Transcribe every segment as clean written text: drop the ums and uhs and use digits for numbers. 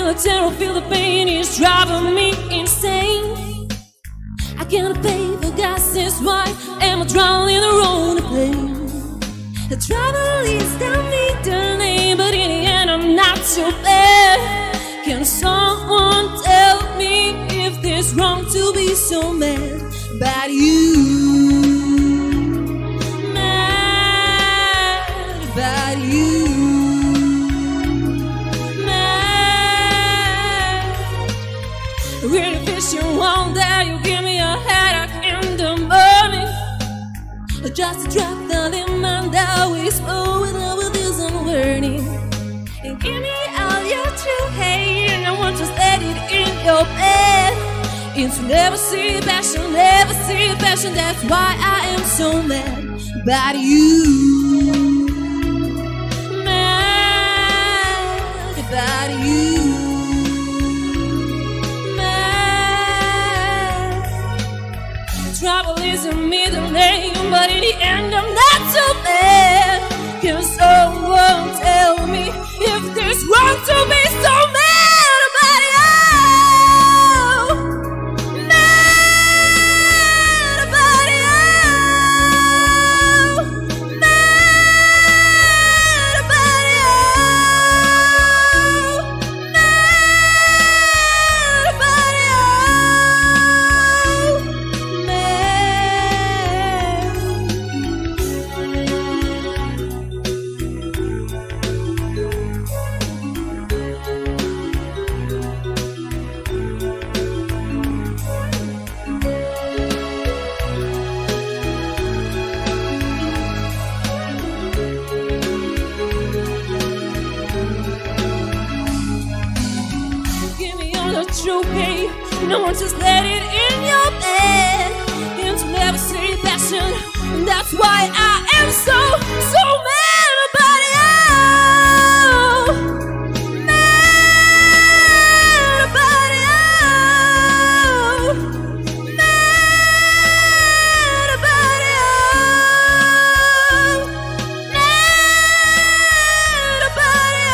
the terror, feel the pain, it's driving me insane. I can't pay for gas, that's why I'm drowning in the road plane. The travel is down me the name, but in the end I'm not so bad. Can someone tell me if it's wrong to be so mad about you? Mad about you. Really fishing one day, you give me a headache in the morning. Just to drop the lemon that we spoke with this unlearning. And give me all your true hate, and I want to let it in your bed. It's never see passion, that's why I am so mad about you. Mad about you. Trouble is a middle name, but in the end I'm not so bad. Can someone tell me if this wrong to be so mad about you? Mad about you. Mad about you. Mad about you. True pain, no one just let it in your bed. It's never see passion, that's why I am so mad about you. Mad about you. Mad about you. Mad about you.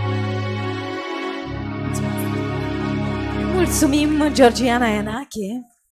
Mulțumim, Georgiana Enache.